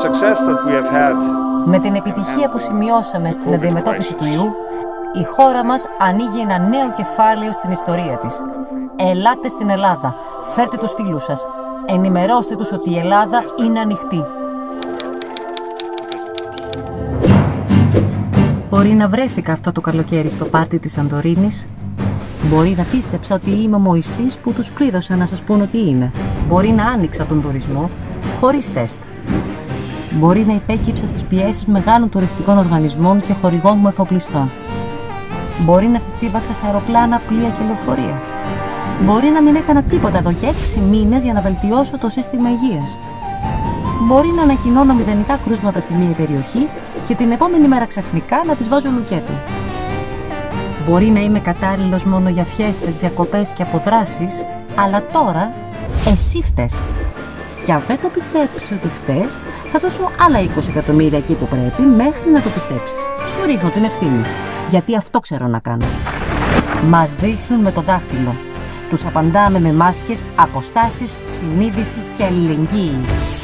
Με την επιτυχία που σημειώσαμε στην αντιμετώπιση του ιού, η χώρα μας ανοίγει ένα νέο κεφάλαιο στην ιστορία της. Ελάτε στην Ελλάδα, φέρτε τους φίλους σας, ενημερώστε τους ότι η Ελλάδα είναι ανοιχτή. Μπορεί να βρέθηκα αυτό το καλοκαίρι στο πάρτι της Σαντορίνης. Μπορεί να πίστεψα ότι είμαι ο Μωυσής που τους πλήρωσα να σας πούν ότι είμαι. Μπορεί να άνοιξα τον τουρισμό χωρίς τεστ. Μπορεί να υπέκυψα στις πιέσεις μεγάλων τουριστικών οργανισμών και χορηγών μου εφοπλιστών. Μπορεί να συστήβαξα σε αεροπλάνα, πλοία και λεωφορεία. Μπορεί να μην έκανα τίποτα εδώ και 6 μήνες για να βελτιώσω το σύστημα υγείας. Μπορεί να ανακοινώνω μηδενικά κρούσματα σε μία περιοχή και την επόμενη μέρα ξαφνικά να τις βάζω λουκέτο. Μπορεί να είμαι κατάλληλος μόνο για φιέστες, διακοπές και αποδράσεις, αλλά τώρα εσύ φταίς. Και αν δεν το πιστέψεις ότι φταίς, θα δώσω άλλα 20 εκατομμύρια εκεί που πρέπει μέχρι να το πιστέψεις. Σου ρίχνω την ευθύνη, γιατί αυτό ξέρω να κάνω. Μας δείχνουν με το δάχτυλο. Τους απαντάμε με μάσκες, αποστάσεις, συνείδηση και αλληλεγγύη.